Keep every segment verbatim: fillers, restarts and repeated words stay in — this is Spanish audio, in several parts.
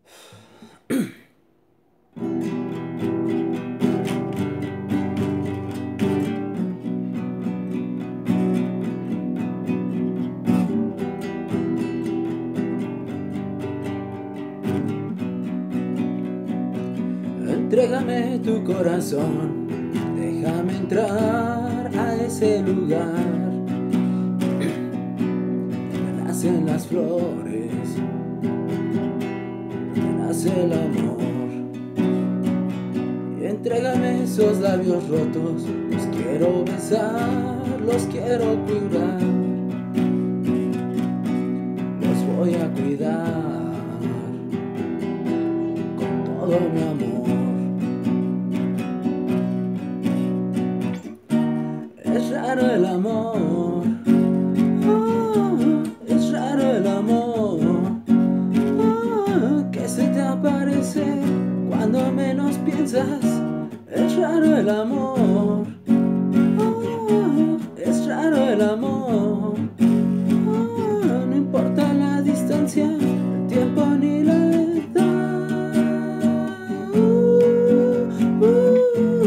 Entrégame tu corazón, déjame entrar a ese lugar donde nacen las flores, donde nace el amor. Y entrégame esos labios rotos, los quiero besar, los quiero cuidar, los voy a cuidar con todo mi amor. Es raro el amor, oh, es raro el amor, oh, que se te aparece cuando menos piensas. Es raro el amor, oh, es raro el amor, oh, no importa la distancia, el tiempo ni la edad. uh, uh.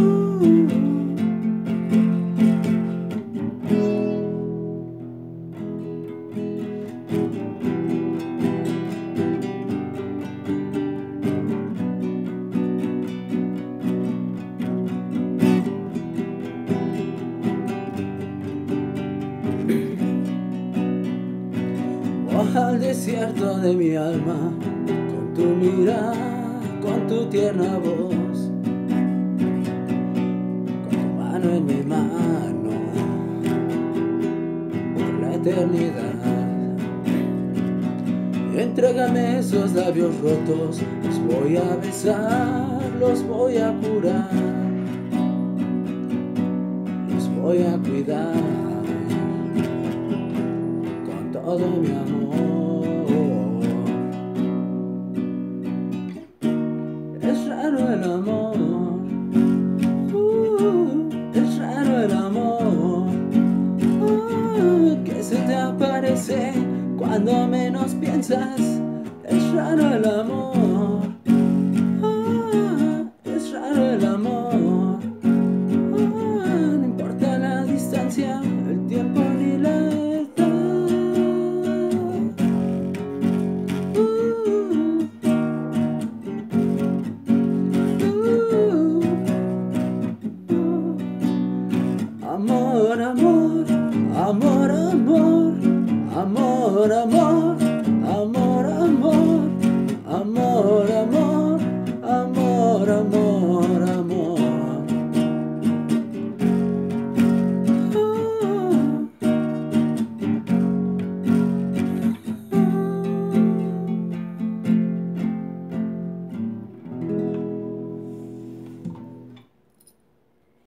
Al desierto de mi alma, con tu mirada, con tu tierna voz, con tu mano en mi mano, por la eternidad. Entrégame esos labios rotos, los voy a besar, los voy a curar, los voy a cuidar con todo mi amor. Es raro el amor, uh, es raro el amor, uh, que se te aparece cuando menos piensas. Es raro el amor.